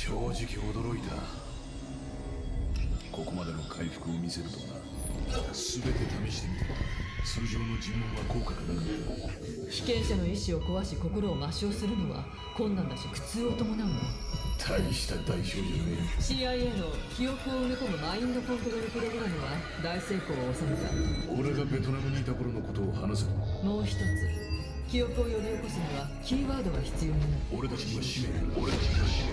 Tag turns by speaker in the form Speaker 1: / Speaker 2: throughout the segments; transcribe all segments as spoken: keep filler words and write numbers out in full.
Speaker 1: 正直驚いた。ここまでの回復を見せるとはな。全て試してみた。通常の尋問は効果がなかった。
Speaker 2: 被験者の意志を壊し心を抹消するのは困難だし苦痛を伴うの。
Speaker 1: 大した代償じゃねえ。
Speaker 2: シーアイエー の記憶を埋め込むマインドコントロールプログラムは大成功を収めた。
Speaker 1: 俺がベトナムにいた頃のことを話せと。
Speaker 2: もう一つ、記憶を呼び起こすにはキーワードが必要になる。
Speaker 1: 俺たちには使命が。俺たちには使命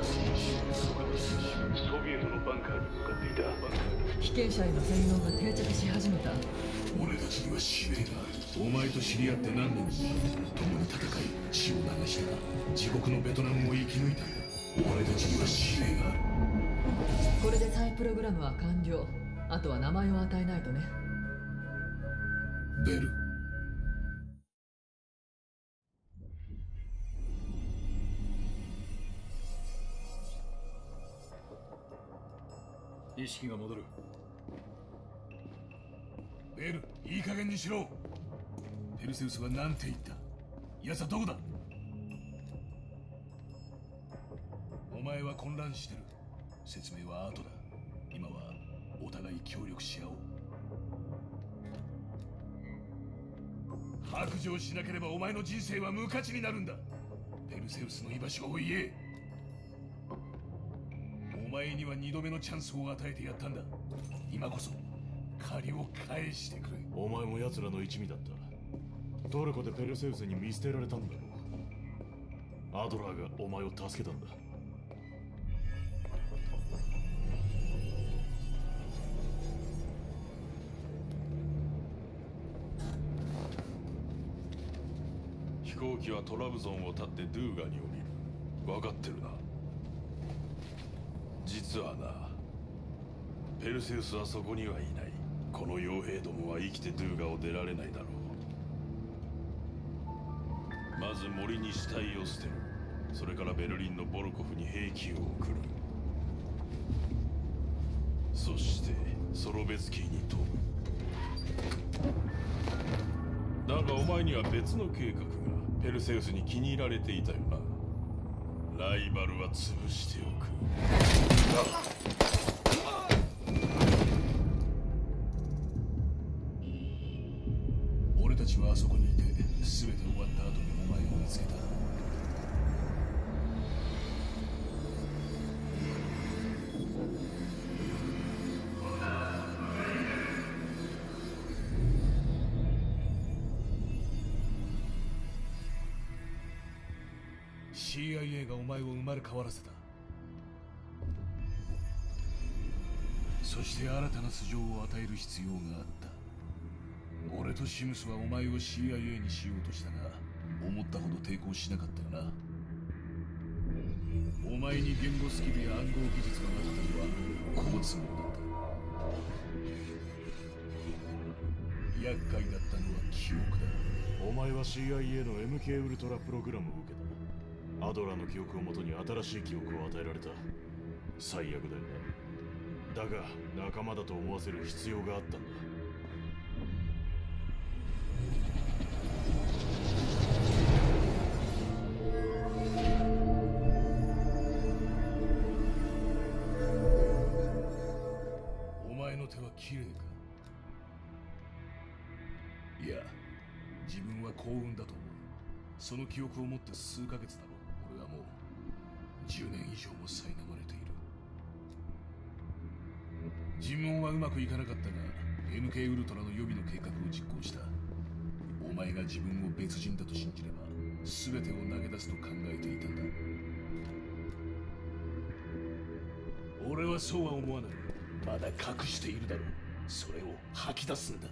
Speaker 1: が。ソビエトのバンカーに向かっていた。
Speaker 2: 被験者への洗脳が定着し始めた。
Speaker 1: 俺たちには使命がある。お前と知り合って何年に共に戦い血を流した地獄のベトナムを生き抜いたんだ。俺たちには使命がある。
Speaker 2: これで再プログラムは完了。あとは名前を与えないとね。
Speaker 1: ベル。
Speaker 3: 意識が戻る。
Speaker 1: ベル、いい加減にしろ。ペルセウスは何て言った？奴はどこだ？お前は混乱してる。説明は後だ。今はお互い協力し合おう。白状しなければお前の人生は無価値になるんだ。ペルセウスの居場所を言え。お前には二度目のチャンスを与えてやったんだ。今こそ借りを返してくれ。
Speaker 3: お前も奴らの一味だった。トルコでペルセウスに見捨てられたんだろう。アドラーがお前を助けたんだ。
Speaker 4: 飛行機はトラブゾンを立ってドゥーガに降りる。分かってるな。実はな、ペルセウスはそこにはいない。この傭兵どもは生きてドゥーガを出られないだろう。まず森に死体を捨てる。それからベルリンのボルコフに兵器を送る。そしてソロベツキーに飛ぶ。だがお前には別の計画がペルセウスに気に入られていたよな。ライバルは潰しておく。
Speaker 1: 俺たちはあそこにいて全て終わった後にお前を見つけた。シーアイエー がお前を生まれ変わらせた。そして新たな素性を与える必要があった。俺とシムスはお前を シーアイエー にしようとしたが、思ったほど抵抗しなかったよな。お前に言語スキルや暗号技術がなかったのは好都合だった。厄介だったのは記憶だ。
Speaker 3: お前は シーアイエー の エムケー ウルトラプログラムを受けた。アドラーの記憶をもとに新しい記憶を与えられた。最悪だよな。だが仲間だと思わせる必要があったんだ。
Speaker 1: お前の手は綺麗か？いや、自分は幸運だと思う。その記憶を持って数ヶ月だろう。俺はもうじゅうねん以上も苛まれている。尋問はうまくいかなかったが エムケー ウルトラの予備の計画を実行した。お前が自分を別人だと信じれば全てを投げ出すと考えていたんだ。俺はそうは思わない。まだ隠しているだろう。それを吐き出すんだ。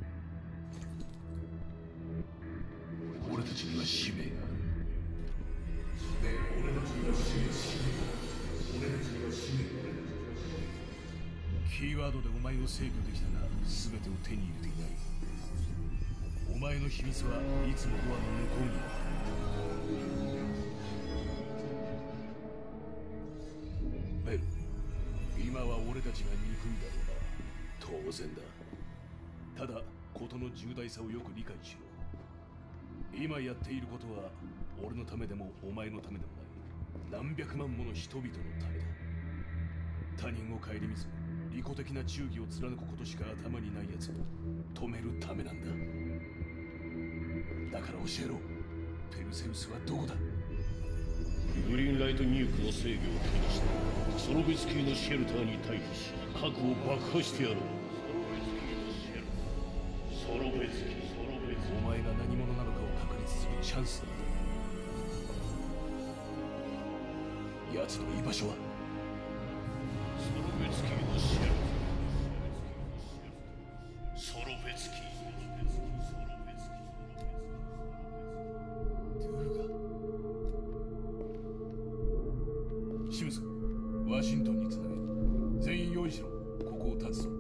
Speaker 1: 俺たちには使命がある。俺たちには使命がある。俺たちには使命がある。キーワードでお前を制御できたが全てを手に入れていない。お前の秘密はいつもドアの向こうにあった。ベル、今は俺たちが憎いだろうな。当然だ。ただ事の重大さをよく理解しろ。今やっていることは俺のためでもお前のためでもない。 何百万もの人々のためだ。他人を顧みず利己的な忠義を貫くことしか頭にない奴を止めるためなんだ。だから教えろ、ペルセウスはどこだ。
Speaker 5: グリーンライトニュークの制御を手にしてソロベツキーのシェルターに退避し核を爆破してやろう。ソロベツキー、ソロベツキー。
Speaker 1: お前が何者なのかを確立するチャンスだ。奴の居場所は
Speaker 5: ソロベツキーのシェルター。ソロベツキー。
Speaker 1: シムズ、ワシントンにつなげ。全員用意しろ。ここを立つぞ。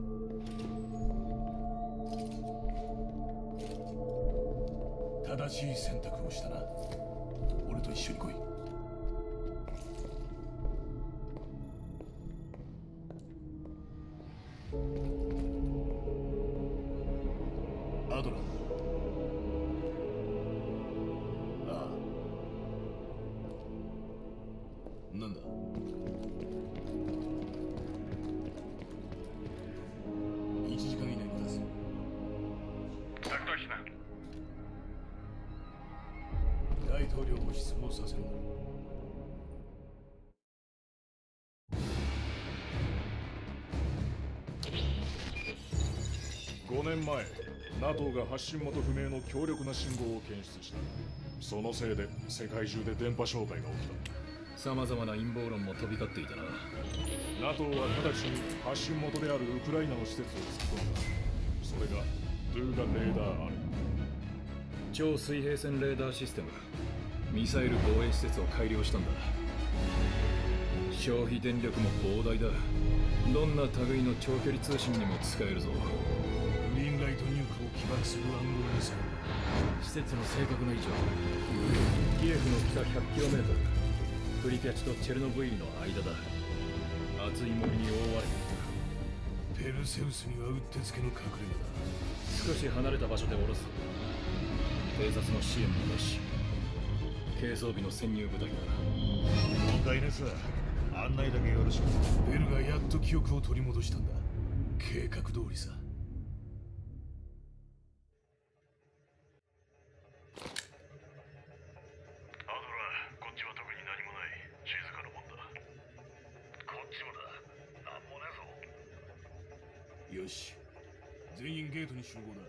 Speaker 1: 正しい選択をしたな。俺と一緒に来い。アドラー。ああ。なんだ。いちじかん以内に立つ。大統領を失望させるな。
Speaker 3: ごねんまえ ナトー が発信元不明の強力な信号を検出した。そのせいで世界中で電波障害が起きた。
Speaker 6: さまざまな陰謀論も飛び交っていたな。
Speaker 3: ナトー は直ちに発信元であるウクライナの施設を突っ込んだ。それがドゥーガレーダーアル。
Speaker 6: 超水平線レーダーシステム、ミサイル防衛施設を改良したんだ。消費電力も膨大だ。どんな類の長距離通信にも使えるぞ。
Speaker 1: グリーンライトニュークを起爆する暗号ミサイル。
Speaker 6: 施設の正確な位置はキエフの北 ひゃくキロメートル、プリピャチとチェルノブイリの間だ。厚い森に覆われている。
Speaker 1: ペルセウスにはうってつけの隠れ家だ。
Speaker 6: 少し離れた場所で降ろす。偵察の支援もなし。軽装備の潜入部隊だ。
Speaker 3: 了解です。案内だけよろしく。
Speaker 1: ベルがやっと記憶を取り戻したんだ。計画通りさ。
Speaker 5: アドラー、こっちは特に何もない。静かなもんだ。こっちもだ。なんもねえぞ。
Speaker 1: よし、全員ゲートに集合だ。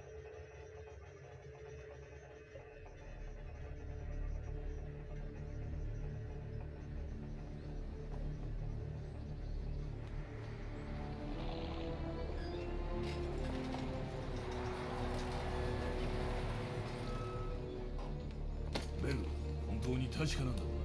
Speaker 1: ベル、本当に確かなんだろうな。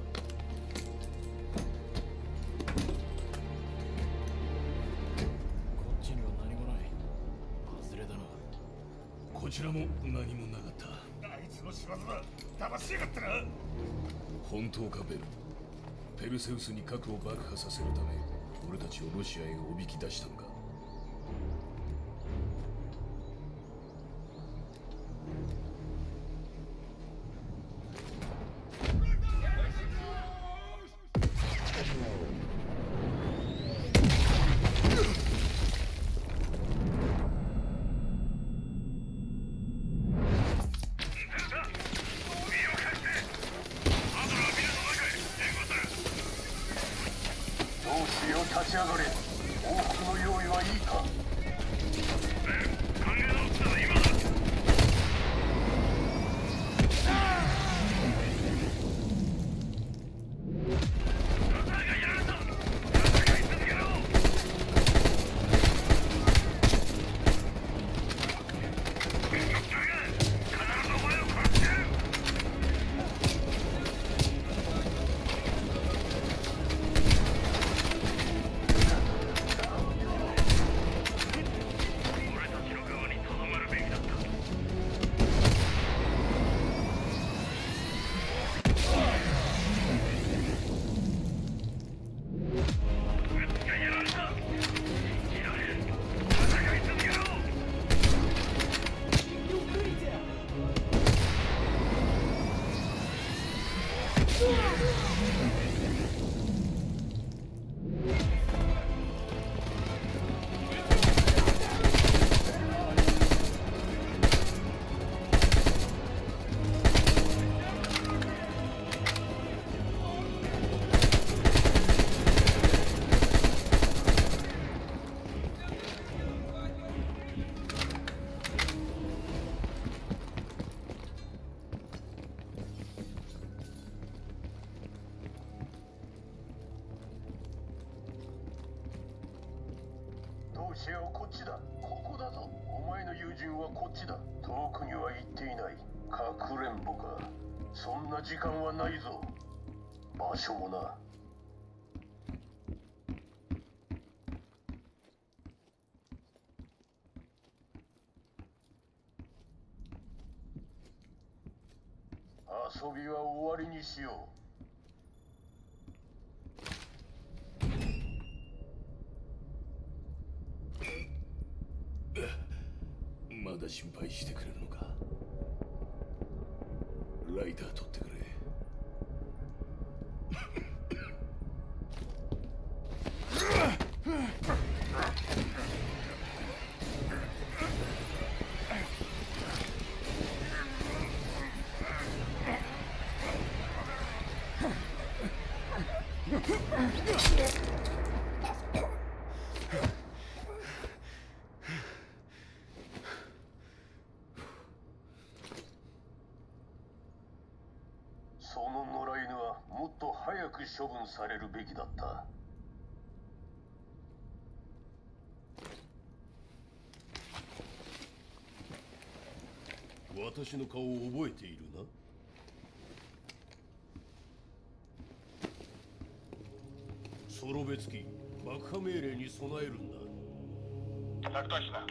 Speaker 6: こっちには何もない。外れだな。
Speaker 1: こちらも何もなかった。
Speaker 5: あいつの仕業だ。騙しやがったな。
Speaker 1: 本当かベル。ペルセウスに核を爆破させるため俺たちをロシアへおびき出したのか。
Speaker 5: 立ち上がれ。往復の用意をここだぞ。お前の友人はこっちだ。遠くには行っていない。かくれんぼか。そんな時間はないぞ。場所もな。遊びは終わりにしよ
Speaker 1: う。まだ心配してくれるのか。ライター取ってくれ。
Speaker 5: その野良犬はもっと早く処分されるべきだった。
Speaker 4: 私の顔を覚えているな。ソロベツキ、爆破命令に備えるんだ。
Speaker 5: Так точно。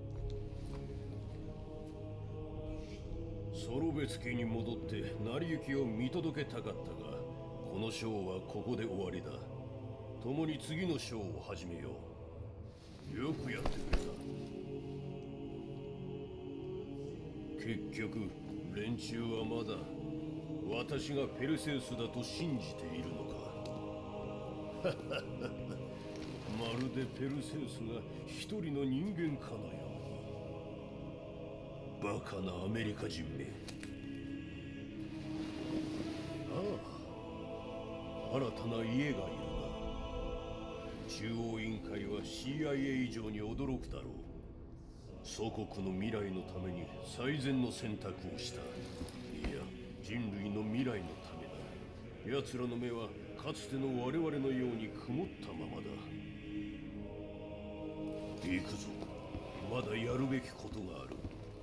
Speaker 4: ソロベツキに戻って成り行きを見届けたかったが、このショーはここで終わりだ。共に次のショーを始めよう。よくやってくれた。結局連中はまだ私がペルセウスだと信じているのか。まるでペルセウスが一人の人間かのように。バカなアメリカ人め。ああ、新たな家がいるな。中央委員会は シーアイエー 以上に驚くだろう。祖国の未来のために最善の選択をした。いや、人類の未来のためだ。奴らの目はかつての我々のように曇ったままだ。行くぞ。まだやるべきことがある。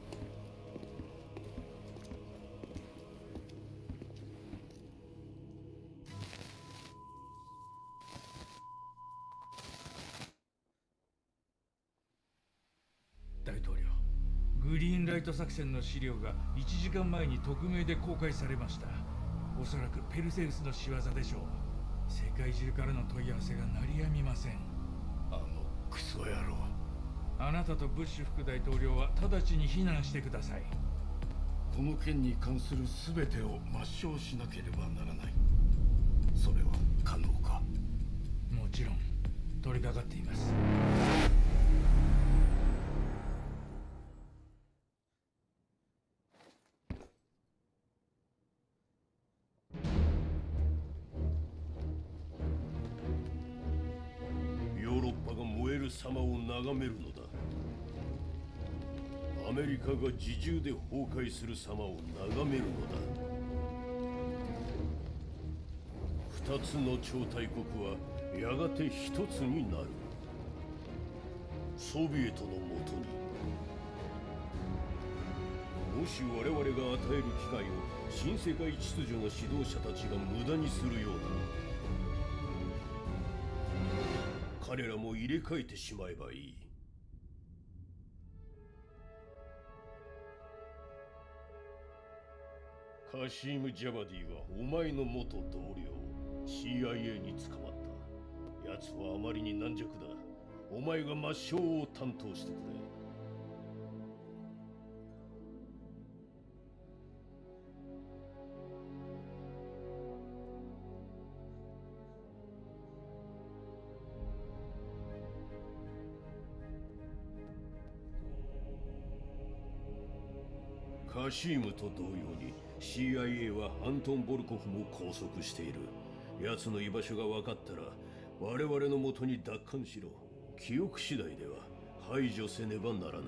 Speaker 1: 大統領、グリーンライト作戦の資料がいちじかんまえに匿名で公開されました。おそらくペルセウスの仕業でしょう。世界中からの問い合わせが鳴りやみません。
Speaker 3: あのクソ野郎。
Speaker 1: あなたとブッシュ副大統領は直ちに避難してください。
Speaker 3: この件に関する全てを抹消しなければならない。それは可能か？
Speaker 1: もちろん取り掛かっています。
Speaker 4: ヨーロッパが燃える様を眺めるのだ。アメリカが自重で崩壊する様を眺めるのだ。二つの超大国はやがて一つになる。ソビエトのもとに。もし我々が与える機会を新世界秩序の指導者たちが無駄にするようなら、彼らも入れ替えてしまえばいい。カシーム・ジャバディはお前の元同僚 シーアイエー に捕まった。奴はあまりに軟弱だ。お前が抹消を担当してくれ。カシームと同様に シーアイエー はアントン・ボルコフも拘束している。奴の居場所が分かったら我々のもとに奪還しろ。記憶次第では排除せねばならない。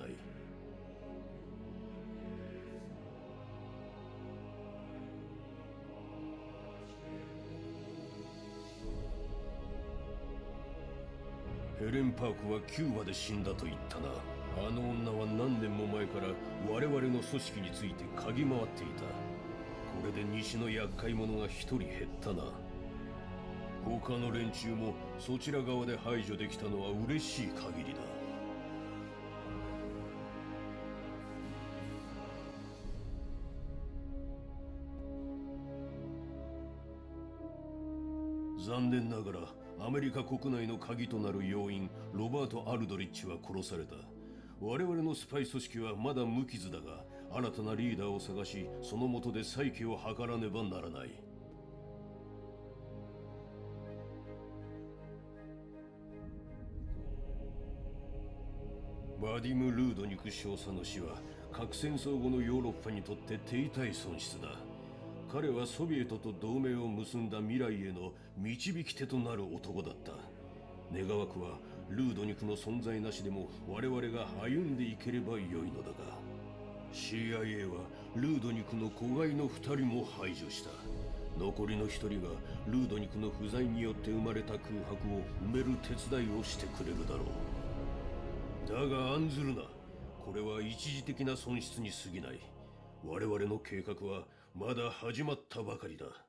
Speaker 4: ヘレン・パークはキューバで死んだと言ったな。 あの女は何年も前から我々の組織について嗅ぎ回っていた。これで西の厄介者が一人減ったな。他の連中もそちら側で排除できたのは嬉しい限りだ。残念ながらアメリカ国内の鍵となる要員ロバート・アルドリッチは殺された。我々のスパイ組織はまだ無傷だが、新たなリーダーを探し、その下で再起を図らねばならない。バディム・ルードニク少佐の死は核戦争後のヨーロッパにとって手痛い損失だ。彼はソビエトと同盟を結んだ未来への導き手となる男だった。願わくはルードニクの存在なしでも我々が歩んでいければよいのだが、 シーアイエー はルードニクの子飼いのふたりも排除した。残りのひとりがルードニクの不在によって生まれた空白を埋める手伝いをしてくれるだろう。だが案ずるな、これは一時的な損失に過ぎない。我々の計画はまだ始まったばかりだ。